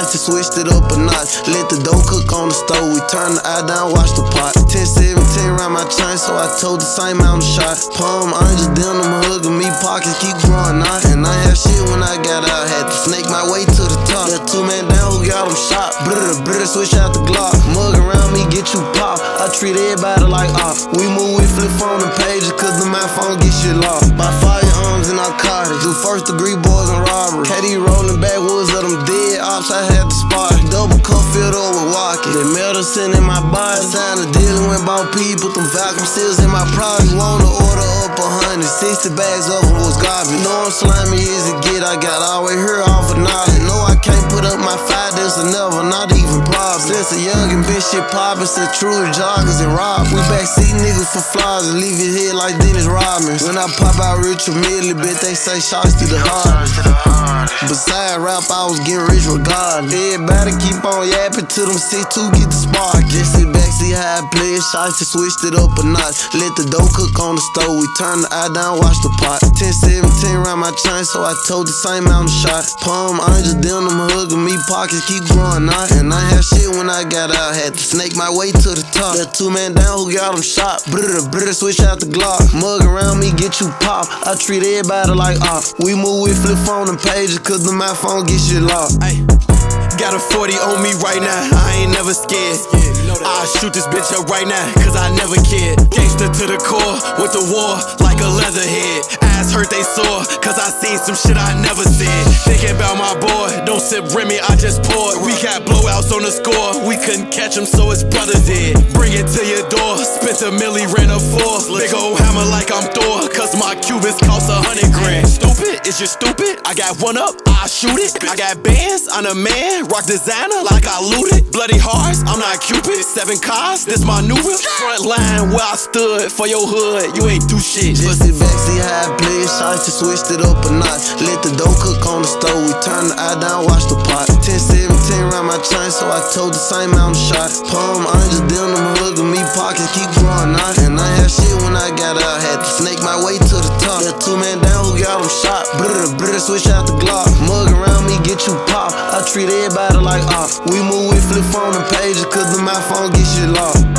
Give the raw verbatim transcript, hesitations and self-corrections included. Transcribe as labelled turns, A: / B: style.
A: shots and switched it up a notch. Let the dough cook on the stove, we turn the eye down, watch the pot. ten seventeen round my chain, so I told the same amount of shot. Palm angels, denim hugging me, pockets keep growing out. And I had shit when I got out, had to snake my way to the top. That two man down who got him shot. Brr, brr, switch out the Glock. Mug around me, get you pop. I treat everybody like op. We move, we flip on the pages, cause the my phone get shit locked. By firearms and narcotics, do first degree boys and robbery. K D rolling backwoods of them dead ops, I had to spot. Double cup filled up with walking. That medicine in my body. Sign of dealing with about people, them vacuum seals in my product. Wanna order up a hundred, sixty bags of them was garbage. Know I'm slimy as it get, I got all way here off of knowledge. Know I can't put up my five, this or never, not even problem. Since a young and bitch shit poppin', said true joggers and rob. We backseat niggas for flies and leave his head like Dennis Rodman. When I pop out rich immediately, bitch, they say shots to the heart. Besides rap, I was getting rich regardless. Everybody keep on yapping till them six two get the spark. Just sit back, see how I play it. Shots and switched it up a notch. Let the dough cook on the stove, we turn the eye down, watch the pot. ten seventeen round my chain, so I told the same amount of shot. Palm angels, denim hugging me, pockets keep growing out. And I had shit when I got out, had to snake my way to the top. That two man down who got him shot. Brr, brr, switch out the Glock. Mug around me, get you pop. I treat everybody like op. We move, we flip on the pages, cause the my phone get shit locked.
B: Ay, got a forty on me right now, I ain't never scared. I'll shoot this bitch up right now, cause I never cared. Gangsta to the core, with the war, like a leatherhead. Ass hurt they sore, cause I seen some shit I never said. Thinking about my boy, don't sip Remy, I just poured. We got blowouts on the score, we couldn't catch him, so his brother did. Bring it to your door, spent a milli, ran a four. Big ol' hammer like I'm Thor, cause my Cubans cost a hundred grand. Stupid, is you stupid? I got one up, I shoot it. I got bands, I'm a man, rock designer like I looted. Bloody hearts, I'm not Cupid. Seven cars, this my new whip. Front line where I stood for your hood, you ain't do shit.
A: Just sit back, see how I play it. Shots and switched it up a notch. Let the dough cook on the stove, we turn the eye down, watch the pot. ten seventeen round my chain, so I told the same amount of shot. Palm angels, denim hugging me, pockets keep growing out. And I had shit when I got out, had to snake my way to the top. That two man down who got him shot. Brr, brr, switch out the Glock. Mug around me, get you pop. I treat everybody like op. We move, we flip on the pages, cause the my phone get shit locked.